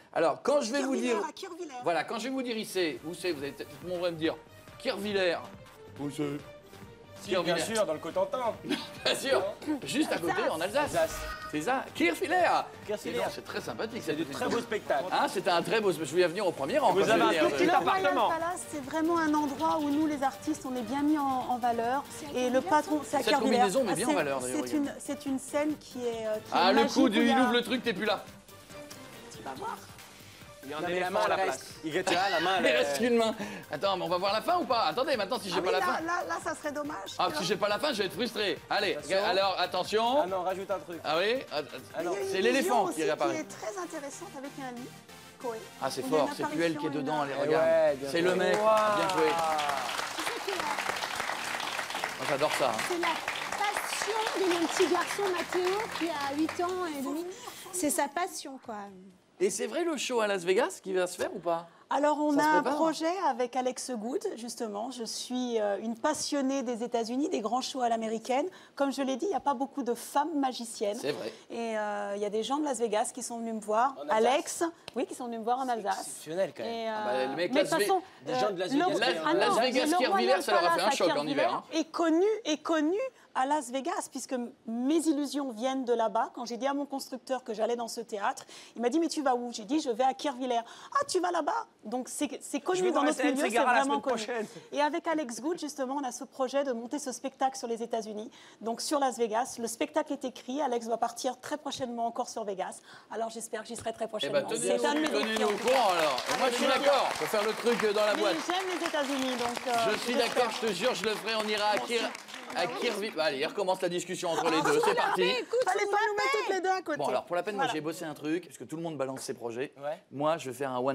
Alors, quand je vais vous dire... À Kirvillers. Voilà, quand je vais vous dire ici, où c'est, vous allez tout le monde va me dire Kirvillers. Où c'est? Si, bien sûr, dans le Cotentin. Bien sûr, juste à côté, en Alsace. C'est ça, Kirvillers. C'est très sympathique. C'est du très beau spectacle. Ah, c'était un très beau... Je voulais venir au premier rang. Vous avez un tout petit Le Royal appartement. Palace, c'est vraiment un endroit où nous, les artistes, on est bien mis en valeur. Et le patron, c'est à Cette Kirvillers. combinaison met bien en valeur, d'ailleurs. C'est une scène qui est Ah, le magique, coup où du il y il a- ouvre le truc, t'es plus là. Tu vas voir. Il y a un élément à la place. Il retira la main. Il reste qu'une main. Attends, mais on va voir la fin ou pas? Attendez, maintenant, si j'ai Ah pas oui, la là, fin... là, ça serait dommage. Ah, si j'ai pas la fin, je vais être frustré. Allez, Attention. alors, attention. Ah non, rajoute un truc. Ah oui? Il y a une C'est l'éléphant vision qui aussi réapparaît. qui est très intéressante avec un lit. Coé. Ah, c'est On a fort, une c'est plus elle qui est apparition, dedans, allez, Eh regarde. ouais, bien C'est joué. le mec, Waouh. bien joué. Moi, j'adore ça. hein. C'est la passion de mon petit garçon Mathéo qui a 8 ans et demi. C'est sa passion, quoi. Et c'est vrai le show à Las Vegas qui va se faire ou pas? Alors, on Ça a se un prépare. projet avec Alex Good, justement. Je suis une passionnée des États-Unis, des grands shows à l'américaine. Comme je l'ai dit, il n'y a pas beaucoup de femmes magiciennes. C'est vrai. Et il y a des gens de Las Vegas qui sont venus me voir. En Alsace. Alex, oui, qui sont venus me voir en Alsace. Exceptionnel quand même. Et, bah, le mec, mais de Las toute façon, Des gens de Las le- Vegas. ah non, Las Vegas, le Kirvillers, Royal ça leur a fait un Palace choc à en hiver, Kirvillers est connu à Las Vegas, puisque mes illusions viennent de là-bas. Quand j'ai dit à mon constructeur que j'allais dans ce théâtre, il m'a dit, mais tu vas où? J'ai dit, je vais à Kirvillers. Ah, tu vas là-bas? Donc c'est Je connu vais dans voir notre SNL milieu, c'est Ségara la vraiment semaine connu. prochaine. Et avec Alex Good, justement, on a ce projet de monter ce spectacle sur les États-Unis, donc sur Las Vegas. Le spectacle est écrit, Alex va partir très prochainement encore sur Vegas. Alors j'espère que j'y serai très Eh prochainement. ben, C'est un de mes tenez-nous défis, en au tout courant cas. alors. Et moi, je suis d'accord. Faut faire le truc dans la Mais boîte. j'aime les États-Unis, donc. Je suis d'accord, je te jure, je le ferai. On ira à Kirvillers. Allez, il recommence la discussion entre les deux. C'est parti. Fallait pas nous mettre toutes les deux à côté. Bon, alors pour la peine, moi Voilà. j'ai bossé un truc, parce que tout le monde balance ses projets. Ouais. Moi, je vais faire un one